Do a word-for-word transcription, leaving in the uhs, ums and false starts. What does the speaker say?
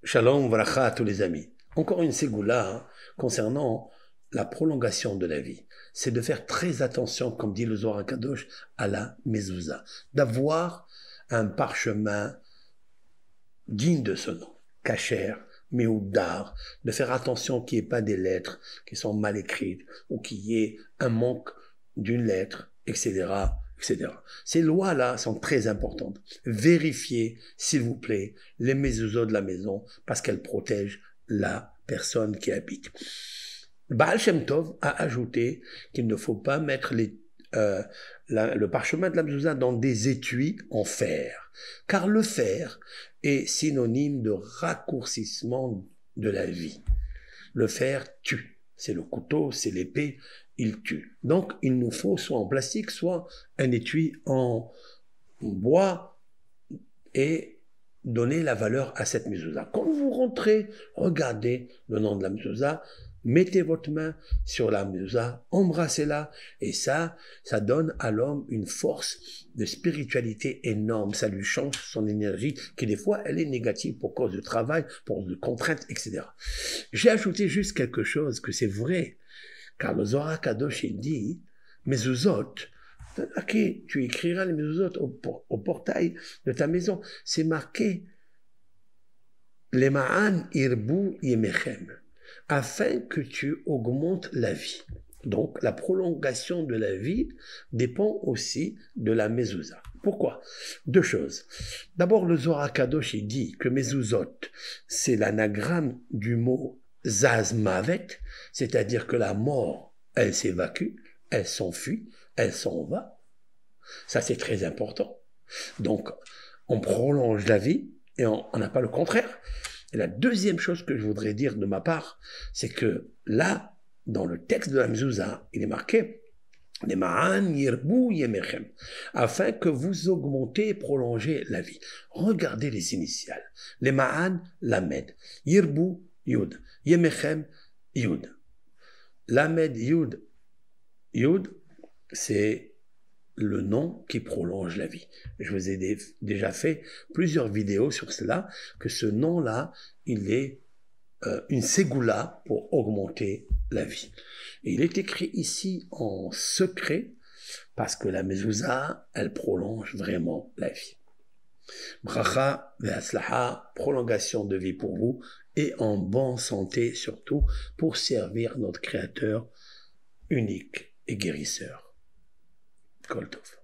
Shalom, vracha à tous les amis. Encore une ségoula hein, concernant la prolongation de la vie. C'est de faire très attention, comme dit le Zohar HaKadosh, à la mezouza. D'avoir un parchemin digne de ce nom, kasher, méoudar, de faire attention qu'il n'y ait pas des lettres qui sont mal écrites ou qu'il y ait un manque d'une lettre, et cetera, et cetera. Ces lois-là sont très importantes. Vérifiez, s'il vous plaît, les mezuzot de la maison parce qu'elles protègent la personne qui habite. Baal Shem Tov a ajouté qu'il ne faut pas mettre les, euh, la, le parchemin de la mezouza dans des étuis en fer, car le fer est synonyme de raccourcissement de la vie. Le fer tue. C'est le couteau, c'est l'épée, il tue. Donc, il nous faut soit en plastique, soit un étui en bois et donner la valeur à cette mezouza. Quand vous rentrez, regardez le nom de la mezouza, mettez votre main sur la mezouza, embrassez-la, et ça, ça donne à l'homme une force de spiritualité énorme. Ça lui change son énergie, qui des fois, elle est négative pour cause de travail, pour cause de contraintes, et cetera. J'ai ajouté juste quelque chose que c'est vrai, car le Zohar HaKadosh, il dit, mezuzot, ok, tu écriras les mezuzot au, au portail de ta maison. C'est marqué, les ma'an irbu yemechem, afin que tu augmentes la vie. Donc, la prolongation de la vie dépend aussi de la mezouza. Pourquoi? Deux choses. D'abord, le Zohar HaKadosh, il dit que mezuzot, c'est l'anagramme du mot zazmavet, c'est-à-dire que la mort, elle s'évacue, elle s'enfuit, elle s'en va. Ça, c'est très important. Donc, on prolonge la vie et on n'a pas le contraire. Et la deuxième chose que je voudrais dire de ma part, c'est que là, dans le texte de la mezouza, il est marqué les ma'an yirbu yemechem, afin que vous augmentez et prolongez la vie. Regardez les initiales. Les ma'an, lamed, yirbu, yud, yemechem, yud. Lamed, yud, yud, c'est le nom qui prolonge la vie. Je vous ai déjà fait plusieurs vidéos sur cela, que ce nom-là, il est euh, une ségoula pour augmenter la vie. Et il est écrit ici en secret, parce que la mezouza, elle prolonge vraiment la vie. Bracha ve'atzlaha, prolongation de vie pour vous, et en bonne santé surtout, pour servir notre Créateur unique et guérisseur. Kol Tov.